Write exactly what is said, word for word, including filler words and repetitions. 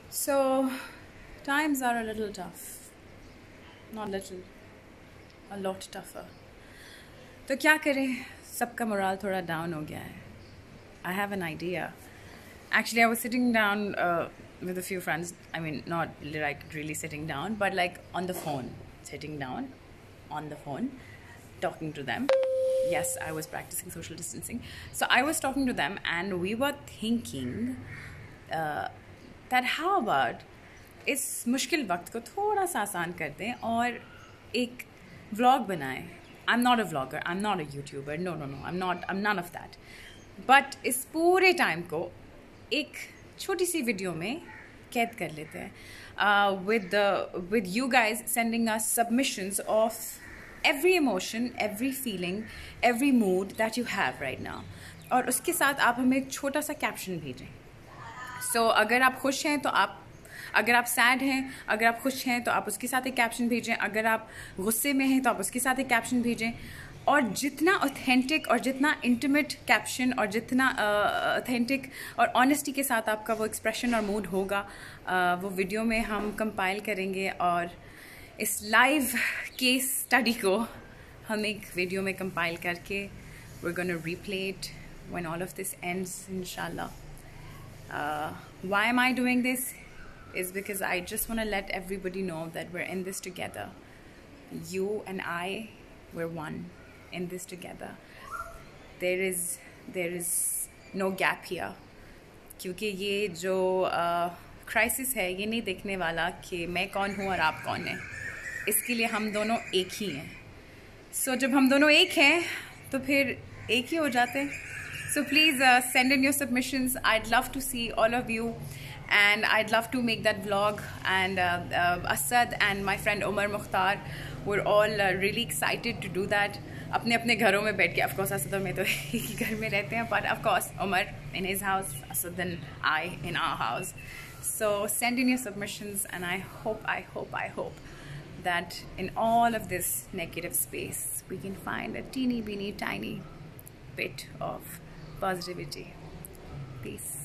So, times are a little tough. Not little, a lot tougher. तो क्या करें, सबका मोराल थोड़ा डाउन हो गया है. I have an idea. Actually, I was sitting down uh, with a few friends. I mean, not like really sitting down, but like on the phone. Sitting down on the phone, talking to them. Yes, I was practicing social distancing. So I was talking to them and we were thinking uh, that how about इस मुश्किल वक्त को थोड़ा सा आसान कर दें और एक व्लॉग बनाएं. I'm not a vlogger, I'm not a YouTuber, no no no, I'm not, I'm none of that. But इस पूरे टाइम को एक छोटी सी वीडियो में कैद कर लेते हैं. uh, with the with you guys sending us submissions of every emotion, every feeling, every mood that you have right now. और उसके साथ आप हमें एक छोटा सा कैप्शन भेजें. सो so, अगर आप खुश हैं तो आप, अगर आप सैड हैं, अगर आप खुश हैं तो आप उसके साथ एक कैप्शन भेजें. अगर आप गुस्से में हैं तो आप उसके साथ एक कैप्शन भेजें. और जितना ऑथेंटिक और जितना इंटीमेट कैप्शन और जितना ऑथेंटिक uh, और ऑनेस्टी के साथ आपका वो एक्सप्रेशन और मूड होगा, uh, वो वीडियो में हम कंपाइल करेंगे और इस लाइव केस स्टडी को हम एक वीडियो में कंपाइल करके we're going to replay it when all of this ends, inshallah. Uh, why am I doing this? Is because I just want to let everybody know that we're in this together. You and I, we're one in this together. There is there is no gap here. क्योंकि ये जो crisis uh, है, ये नहीं देखने वाला कि मैं कौन हूँ और आप कौन हैं. इसके लिए हम दोनों एक ही हैं. सो so, जब हम दोनों एक हैं तो फिर एक ही हो जाते हैं. So please uh, send in your submissions. I'd love to see all of you, and I'd love to make that vlog. And uh, uh, Asad and my friend Omar Mukhtar, we're all uh, really excited to do that. अपने अपने घरों में बैठ के, of course Asad और मैं तो एक ही घर में रहते हैं, but of course Omar in his house, Asad and I in our house. So send in your submissions, and I hope, I hope, I hope that in all of this negative space, we can find a teeny, beeny, tiny bit of positivity. Peace.